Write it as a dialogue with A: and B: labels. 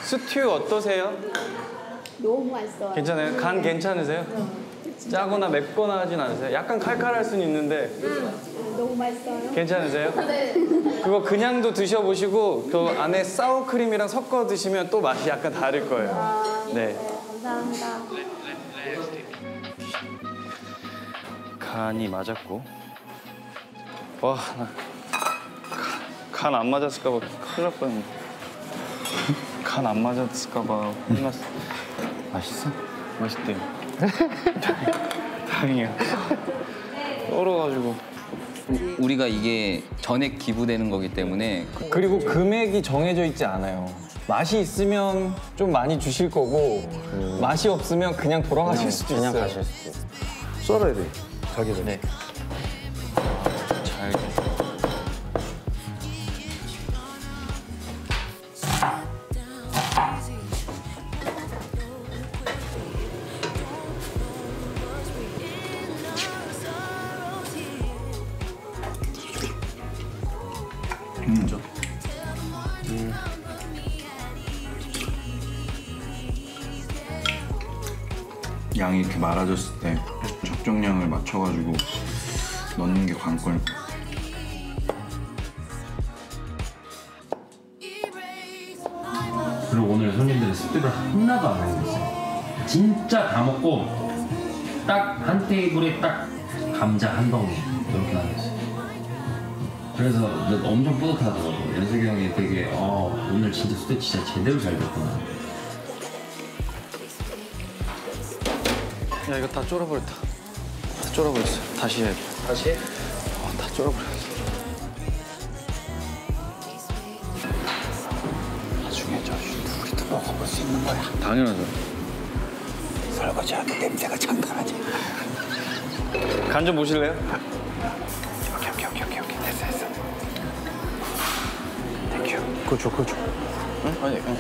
A: 스튜 어떠세요?
B: 너무 맛있어요.
A: 괜찮아요? 간 괜찮으세요? 짜거나 맵거나 하진 않으세요? 약간 칼칼할 수는 있는데
B: 너무 맛있어요.
A: 괜찮으세요?
B: 네.
A: 그거 그냥도 드셔보시고 그 안에 사워크림이랑 섞어 드시면 또 맛이 약간 다를 거예요. 네.
B: 감사합니다.
A: 간이 맞았고 와, 나 간 안 맞았을까 봐 큰일 날 뻔했네. 간 안 맞았을까 봐 혼났어. 맛있어? 맛있대요. 다행이야. 얼어가지고.
C: 우리가 이게 전액 기부되는 거기 때문에
A: 그리고 금액이 정해져 있지 않아요. 맛이 있으면 좀 많이 주실 거고 맛이 없으면 그냥 돌아가실 수도 있어요. 그냥 가실 수도 있어요.
D: 썰어야 돼, 자기는.
A: 네. 잘.
E: 양이 이렇게 많아졌을 때 적정량을 맞춰가지고 넣는 게 관건.
F: 그리고 오늘 손님들은 스프를 하나도 안 하고 있어요. 진짜 다 먹고 딱 한 테이블에 딱 감자 한 덩이 이렇게 나왔어요. 그래서 엄청 뿌듯하더라고. 연석이 형이 되게 오늘 진짜 스프 진짜 제대로 잘 됐구나.
A: 야, 이거 다 쫄아버렸다. 다 쫄아버렸어. 다시 해야 돼.
D: 다시 해?
A: 다 쫄아버렸어. 나중에 저 우리도 먹어볼 수 있는 거야. 당연하죠.
D: 설거지하는데 냄새가 장난하지.
A: 간 좀 보실래요?
D: 오케이. 됐어. 땡큐. 그렇죠.
A: 응? 아니, 응.